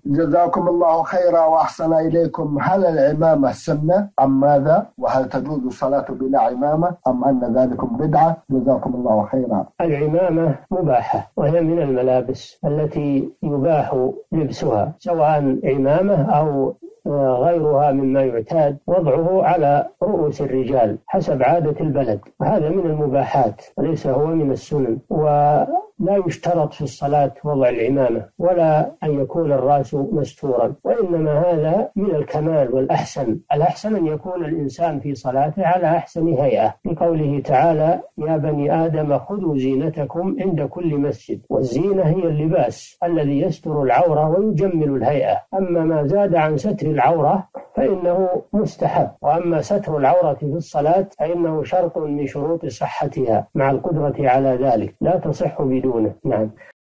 جزاكم الله خيرا وأحسن إليكم. هل العمامة سنة أم ماذا؟ وهل تجوز الصلاة بلا عمامة أم أن ذلكم بدعة؟ جزاكم الله خيرا. العمامة مباحة، وهي من الملابس التي يباح لبسها، سواء عمامة أو غيرها مما يعتاد وضعه على رؤوس الرجال حسب عادة البلد، وهذا من المباحات وليس هو من السنن. ولا يشترط في الصلاة وضع العمامة ولا أن يكون الرأس مستورا، وإنما هذا من الكمال والأحسن. الأحسن أن يكون الإنسان في صلاته على أحسن هيئة، لقوله تعالى: يا بني آدم خذوا زينتكم عند كل مسجد. والزينة هي اللباس الذي يستر العورة ويجمل الهيئة. أما ما زاد عن ستر العورة فإنه مستحب، وأما ستر العورة في الصلاة فإنه شرط من شروط صحتها مع القدرة على ذلك، لا تصح بدونه. نعم.